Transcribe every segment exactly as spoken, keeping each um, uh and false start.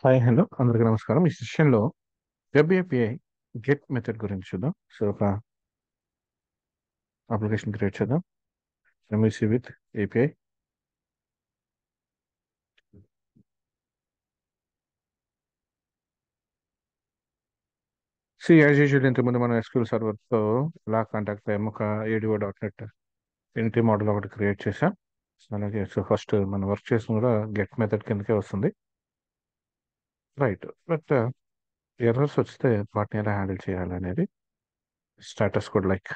Hi hello అందరికీ నమస్కారం. ఈ సెషన్లో వెబ్ ఏపీఐ గెట్ మెథడ్ గురించి చూద్దాం. సో ఒక అప్లికేషన్ క్రియేట్ చేద్దాం. MVC with API. See as usual ఇంతకుముందు మనం ఎస్క్యూఎల్ సర్వర్తో ఇలా కాంటాక్ట్ అయ్యాము. ఒక ADO dot net entity model ఒకటి క్రియేట్ చేసాం. సో అలాగే సో ఫస్ట్ మనం వర్క్ చేసిన కూడా గెట్ మెథడ్ కిందకే వస్తుంది. రైట్, బట్ ఎర్రర్స్ వస్తే వాటిని ఎలా హ్యాండిల్ చేయాలనేది status code like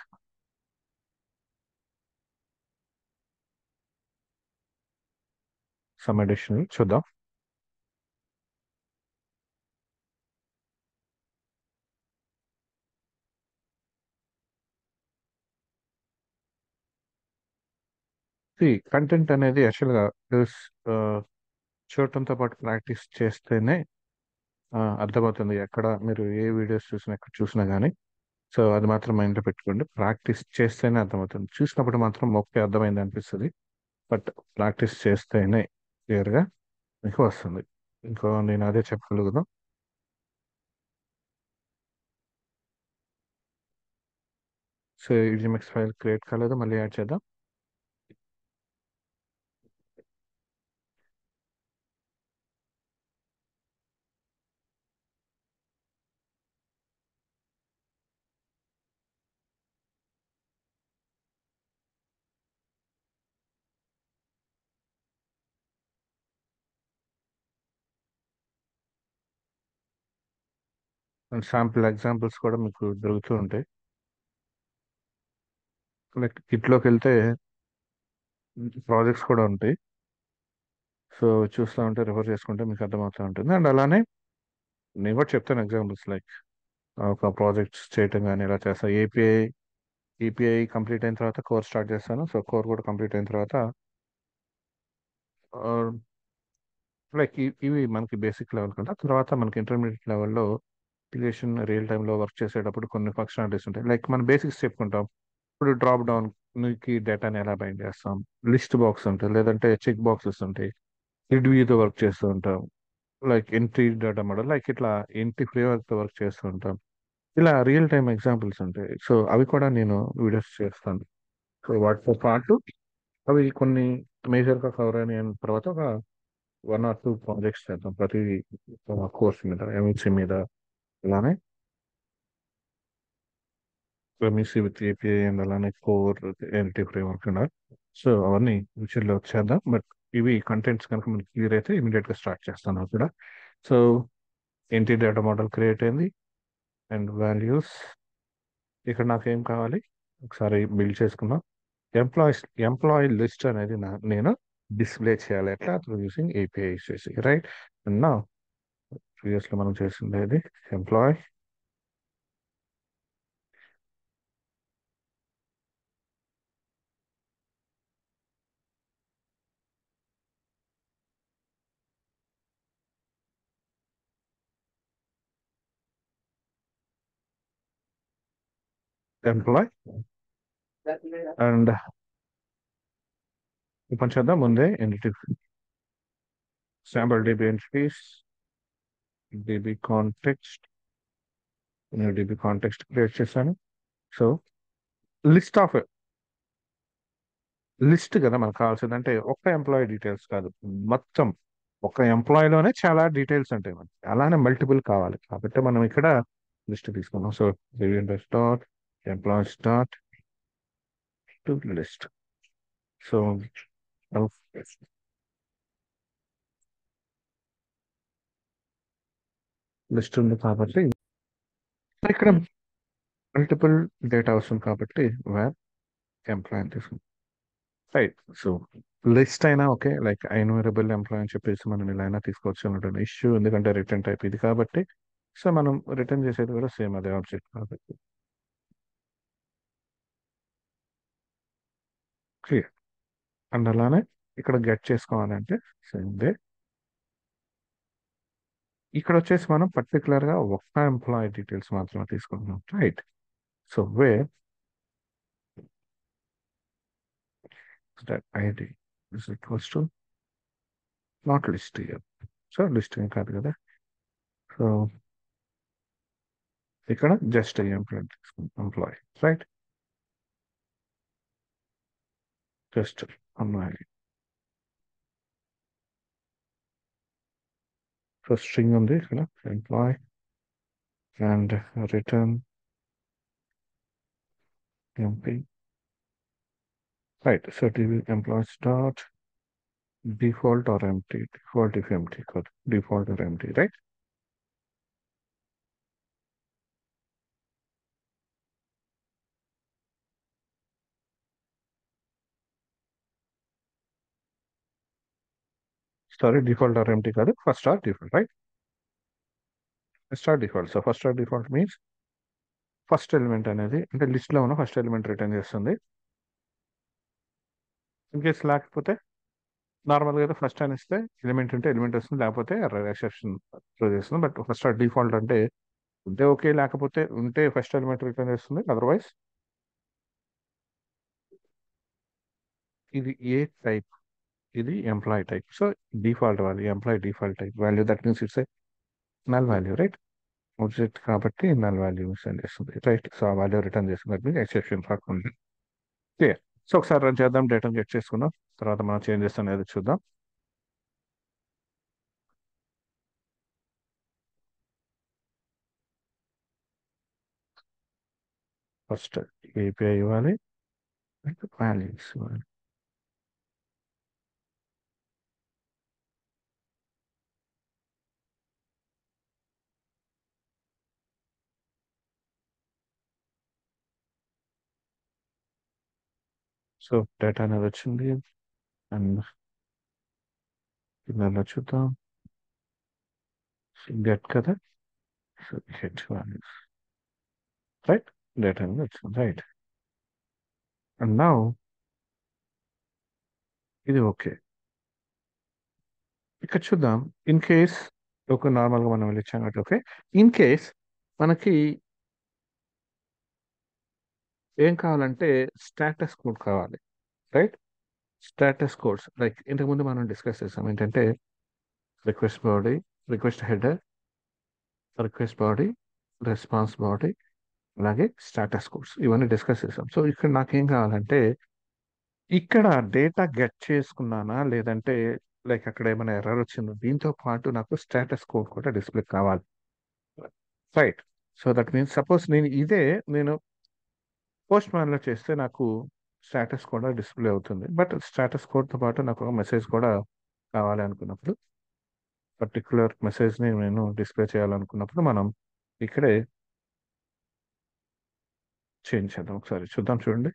some additional చూద్దాం. కంటెంట్ అనేది యాక్చువల్గా చూడటంతో పాటు ప్రాక్టీస్ చేస్తేనే ఆ, అర్థమవుతుంది. ఎక్కడ మీరు ఏ వీడియోస్ చూసినా ఎక్కడ చూసినా కానీ సో అది మాత్రం మైండ్లో పెట్టుకోండి. ప్రాక్టీస్ చేస్తేనే అర్థమవుతుంది. చూసినప్పుడు మాత్రం ఓకే అర్థమైంది అనిపిస్తుంది, బట్ ప్రాక్టీస్ చేస్తేనే క్లియర్గా మీకు వస్తుంది. ఇంకో నేను అదే చెప్పగలుగుతాం. సో ఈజీమెక్స్ ఫైల్ క్రియేట్ కాలేదు, మళ్ళీ యాడ్ చేద్దాం. శాంపుల్ ఎగ్జాంపుల్స్ కూడా మీకు దొరుకుతూ ఉంటాయి. లైక్ కిట్లోకి వెళ్తే ప్రాజెక్ట్స్ కూడా ఉంటాయి. సో చూస్తూ ఉంటే రిఫర్ చేసుకుంటే మీకు అర్థమవుతూ ఉంటుంది. అండ్ అలానే నేను కూడా చెప్తాను ఎగ్జాంపుల్స్ లైక్ ఒక ప్రాజెక్ట్స్ చేయటం కానీ ఇలా చేస్తాను. ఏపీఐ ఈపీఐ కంప్లీట్ అయిన తర్వాత కోర్ స్టార్ట్ చేస్తాను. సో కోర్ కూడా కంప్లీట్ అయిన తర్వాత లైక్ ఇవి మనకి బేసిక్ లెవెల్ కదా. తర్వాత మనకి ఇంటర్మీడియట్ లెవెల్లో అప్లికేషన్ రియల్ టైంలో వర్క్ చేసేటప్పుడు కొన్ని ఫంక్షనాలిటీస్ ఉంటాయి. లైక్ మన బేసిక్స్ చెప్పుకుంటాం. ఇప్పుడు డ్రాప్ డౌన్ కి డేటాని ఎలా బైండ్ చేస్తాం, లిస్ట్ బాక్స్ ఉంటాయి, లేదంటే చెక్ బాక్సెస్ ఉంటాయి, గ్రిడ్ వ్యూతో వర్క్ చేస్తూ ఉంటాం. Like entry data model like ఇట్లా ఎంట్రీ ఫ్రేమ్వర్క్తో వర్క్ చేస్తూ ఉంటాం. ఇలా రియల్ టైమ్ ఎగ్జాంపుల్స్ ఉంటాయి. సో అవి కూడా నేను వీడియోస్ చేస్తాను. సో వాటితో పాటు అవి కొన్ని మేజర్గా కవర్ అయిన తర్వాత ఒక వన్ ఆర్ టూ ప్రాజెక్ట్స్ చేద్దాం ప్రతి కోర్స్ మీద, ఎంఈసి మీద. ఇలానే ఎంఈసి విత్ ఏపీఐ అండ్ అలానే కోర్ ఎన్టీ ఫ్రేమ్వర్క్ ఉన్నారు. సో అవన్నీ ఫ్యూచర్లో చేద్దాం. బట్ ఇవి కంటెంట్స్ కనుక మనకి క్లియర్ అయితే ఇమీడియట్గా స్టార్ట్ చేస్తాను కూడా. So entity data model create అయింది అండ్ వాల్యూస్. ఇక్కడ నాకు ఏం కావాలి ఒకసారి బిల్డ్ చేసుకుందాం. ఎంప్లాయీస్ ఎంప్లాయీ లిస్ట్ అనేది నా నేను డిస్ప్లే చేయాలి ఎట్లా త్రూ యూసింగ్ ఏపీఐ చేసి. రైట్, నా ప్రీవియస్లో మనం చేసింది ఇది ఎంప్లాయ్ ఎంప్లాయ్ అండ్ ఓపెన్ చేద్దాం. ముందే entity sample DB entities DB context నేను డిబి కాంటెక్స్ట్ క్రియేట్ చేశాను. సో లిస్ట్ ఆఫ్ లిస్ట్ కదా మనకు కావాల్సింది. అంటే ఒక్క ఎంప్లాయీ డీటెయిల్స్ కాదు, మొత్తం ఒక ఎంప్లాయీలోనే చాలా డీటెయిల్స్ ఉంటాయి మనకి. అలానే మల్టిపుల్ కావాలి కాబట్టి మనం ఇక్కడ లిస్ట్ తీసుకున్నాం. So dot employees dot to list. So list ఉంది కాబట్టి ఇక్కడ మల్టిపుల్ డేటా వస్తుంది కాబట్టి వేర్ ఎంప్లాయ్ అని తీసుకుంటాం. రైట్, సో లిస్ట్ అయినా ఓకే, లైక్ ఎన్యూమరబుల్ ఎంప్లాయ్ అని చెప్పేసి మనం ఇలా అయినా తీసుకోవచ్చు అన్నట్టు ఇష్యూ, ఎందుకంటే రిటర్న్ టైప్ ఇది కాబట్టి. సో మనం రిటర్న్ చేసేది కూడా సేమ్ అదే ఆబ్జెక్ట్ కాబట్టి క్లియర్. అండ్ అలానే ఇక్కడ గెట్ చేసుకోవాలంటే సేమ్ దే. ఇక్కడ వచ్చేసి మనం పర్టికులర్గా ఒక్క ఎంప్లాయీ డీటెయిల్స్ మాత్రమే తీసుకుంటున్నాం. Right, so where that ID is equals to not list year. So list ఏం కాదు కదా, సో ఇక్కడ just employee employee right, just employee. So string ఉంది ఇక్కడ employee and return EMP right. So employees dot default or empty, default if empty, good, default or empty, right? Sorry, default or empty కాదు, first or default, right? First or default. So first or default means first element అనేది అంటే list లో ఉన్న first element return చేస్తుంది. In case లేకపోతే నార్మల్గా అయితే first అని ఇస్తే ఎలిమెంట్ ఉంటే ఎలిమెంట్ వస్తుంది, లేకపోతే ఎక్సెప్షన్ త్రో చేస్తుంది. బట్ ఫస్ట్ ఆర్ డిఫాల్ట్ అంటే ఉంటే ఓకే, లేకపోతే ఉంటే ఫస్ట్ ఎలిమెంట్ రిటర్న్ చేస్తుంది. అదర్వైజ్ ఇది ఏ టైప్, ఇది employee type. So default value employee default type value, that means it's a null value, right? Object కాబట్టి నల్ వాల్యూ సెండ్ చేస్తుంది, right? So ఆ వాల్యూ రిటర్న్ చేస్తుంది, that means exception రాకుండా. Clear. So ఒకసారి run చేద్దాం, డేటాను get చేసుకుందాం, తర్వాత మనం చేంజెస్ అనేది చూద్దాం. ఫస్ట్ ఏపీఐ ఇవ్వాలి, వాల్యూస్ ఇవ్వాలి. సో డేటా అనేది వచ్చింది అండ్ ఇలా చూద్దాం. గెట్ కదా, so get values, right? Data అనేది వచ్చింది, రైట్? అండ్ నౌ ఇది ఓకే. ఇక్కడ చూద్దాం, ఇన్ కేస్ ఒక నార్మల్గా మనం వెళ్ళి ఇచ్చాం కాబట్టి ఓకే. ఇన్ కేస్ మనకి ఏం కావాలంటే స్టేటస్ కోడ్ కావాలి, రైట్? స్టేటస్ కోడ్స్ లైక్ ఇంతకుముందు మనం డిస్కస్ చేసాం ఏంటంటే request body, request header, request body, response body, అలాగే స్టేటస్ కోడ్స్, ఇవన్నీ డిస్కస్ చేసాం. సో ఇక్కడ నాకేం కావాలంటే ఇక్కడ డేటా గెట్ చేసుకున్నానా లేదంటే లైక్ అక్కడ ఏమైనా ఎర్రర్ వచ్చిందో దీంతో పాటు నాకు స్టేటస్ కోడ్ కూడా డిస్ప్లే కావాలి, right? So that means suppose నేను ఇదే నేను పోస్ట్ మ్యాన్లో చేస్తే నాకు స్టేటస్ కూడా డిస్ప్లే అవుతుంది, బట్ స్టేటస్ కోడ్తో పాటు నాకు ఒక మెసేజ్ కూడా కావాలి అనుకున్నప్పుడు, పర్టికులర్ మెసేజ్ని నేను డిస్ప్లే చేయాలనుకున్నప్పుడు మనం ఇక్కడే చేంజ్ చేద్దాం. ఒకసారి చూద్దాం, చూడండి.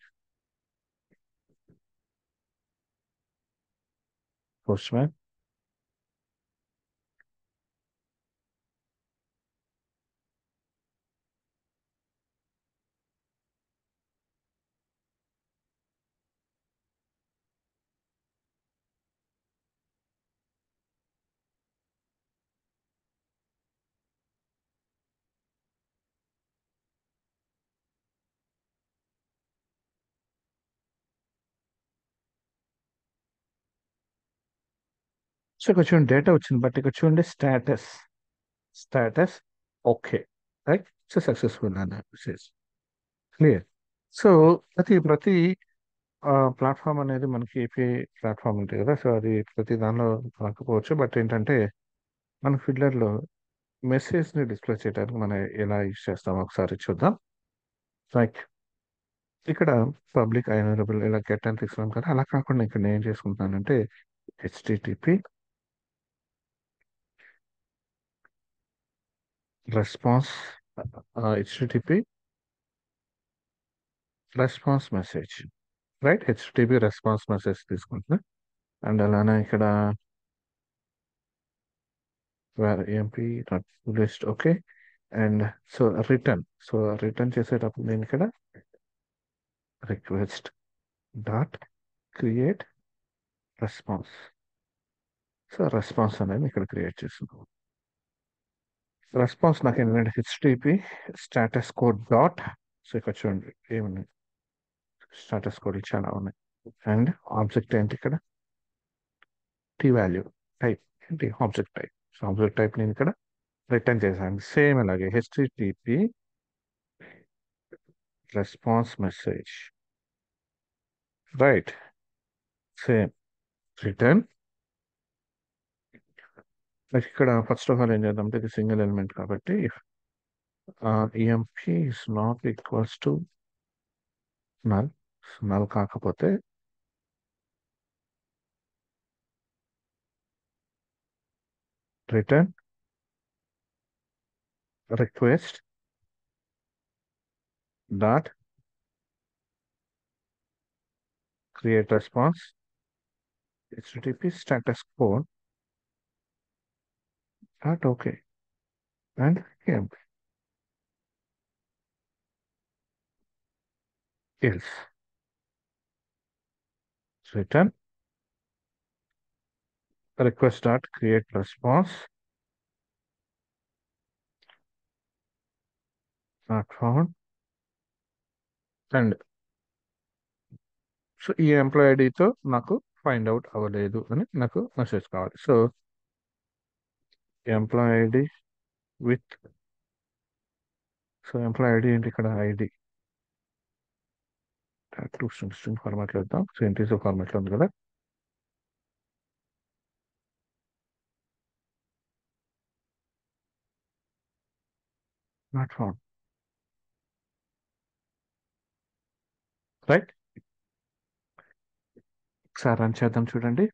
పోస్ట్ మ్యాన్ సో ఇక్కడ చూడండి డేటా వచ్చింది, బట్ ఇక్కడ చూడండి status, status okay, right? So successful అన్న మెసేజ్, క్లియర్. సో ప్రతి ప్రతి ప్లాట్ఫామ్ అనేది మనకి ఏపీఐ ప్లాట్ఫామ్ ఉంటుంది కదా, సో అది ప్రతి దానిలో రాకపోవచ్చు, బట్ ఏంటంటే మన ఫిల్టర్లో మెసేజ్ని డిస్ప్లే చేయడానికి మనం ఎలా యూజ్ చేస్తాం ఒకసారి చూద్దాం. లైక్ ఇక్కడ పబ్లిక్ ఐనరబుల్ ఇలా గెట్ అని తీసుకున్నాం కదా, అలా కాకుండా ఇక్కడ నేను ఏం చేసుకుంటానంటే HTTP response, HTTP response message, right? HTTP response message తీసుకుంటున్నా. అండ్ అలానే ఇక్కడ EMP list okay. And so return, so return చేసేటప్పుడు నేను ఇక్కడ request dot create response, so response అనేది ఇక్కడ క్రియేట్ చేస్తున్నాం. రెస్పాన్స్ నాకు ఏంటంటే HTTP status code dot, so ఇక్కడ చూడండి ఏమున్నాయి, స్టాటస్ కోడ్ చాలా ఉన్నాయి. అండ్ ఆబ్జెక్ట్ ఏంటి ఇక్కడ టీ వాల్యూ టైప్ ఏంటి object type, so object type నేను ఇక్కడ రిటర్న్ చేశాను సేమ్ అలాగే HTTP response message right same return. Like ఇక్కడ ఫస్ట్ ఆఫ్ ఆల్ ఏం చేద్దాం అంటే ఇది సింగిల్ ఎలిమెంట్ కాబట్టి EMP is not equals to null. Null కాకపోతే return request dot create response http status code dot okay and emp else return request dot create response not found and so ఈ employee ఐడితో నాకు find out అవ్వలేదు అని నాకు message కావాలి. So employee ID with so employee ID ఏంటి ఇక్కడ ID to string string ఫార్మాట్లో ఇద్దాం. సో ఇంటీజర్ ఫార్మాట్లో ఉంది కదా. Not found right. ఒకసారి రన్ చేద్దాం చూడండి.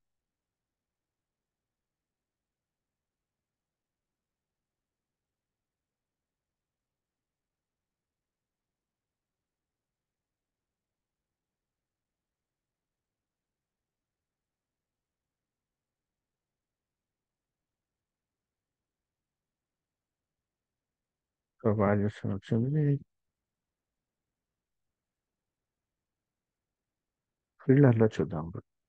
వాల్యూస్ వచ్చింది. ఫిల్టర్లో చూద్దాం.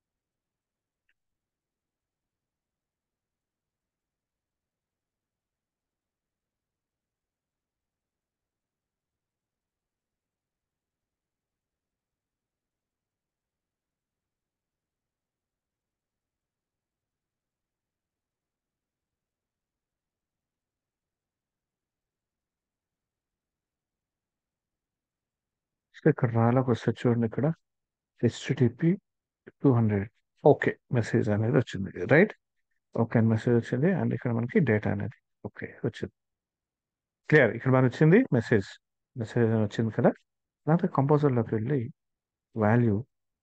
సో ఇక్కడ రాలోకి వస్తే చూడండి ఇక్కడ HTTP two hundred okay message అనేది వచ్చింది రైట్. ఓకే మెసేజ్ వచ్చింది అండ్ ఇక్కడ మనకి డేటా అనేది ఓకే వచ్చింది. క్లియర్. ఇక్కడ మనకి వచ్చింది మెసేజ్ మెసేజ్ అని వచ్చింది కదా. దాంతో కంపోజర్లోకి వెళ్ళి వాల్యూ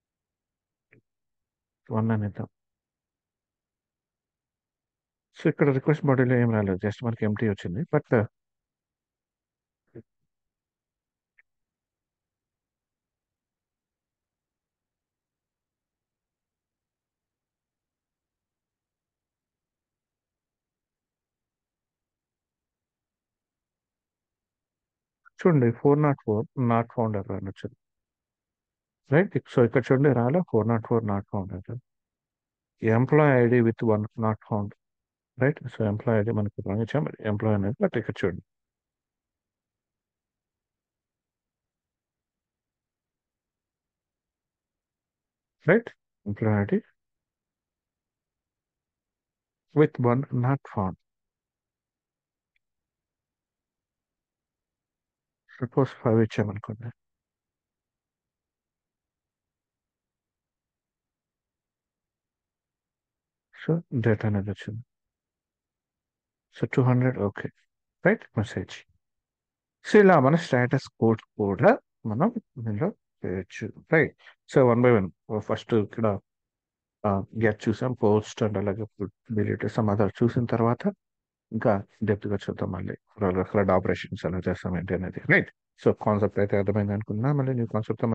వన్ అని ఇద్దాం. సో ఇక్కడ రిక్వెస్ట్ బాడీలో ఏం రాలేదు, జస్ట్ మనకి ఎంటీ వచ్చింది. బట్ చూడండి four not four not found error అని వచ్చింది రైట్. సో ఇక్కడ చూడండి రాలో four not four not found అని employee ID with one not found right. So employee ID మనకి ఇచ్చాం ఎంప్లాయ్ అనేది. బట్ ఇక్కడ చూడండి right employee ID with one not found. Suppose five ఇచ్చామనుకోండి. సో డేటా అనేది వచ్చింది. So two hundred okay right message. So ఇలా మన స్టేటస్ కోడ్ కూడా మనం దీనిలో చేయొచ్చు right. So one by one first ఇక్కడ గెట్ చూసాం, పోస్ట్ అండ్ అలాగే డిలీట్ సమ్ అదర్ చూసిన తర్వాత ఇంకా డెప్త్గా చూద్దాం మళ్ళీ రకరకాల ఆపరేషన్స్ ఎలా చేస్తాం ఏంటి అనేది రైట్. సో కాన్సెప్ట్ అయితే అర్థమైంది అనుకున్నా మళ్ళీ న్యూ కాన్సెప్ట్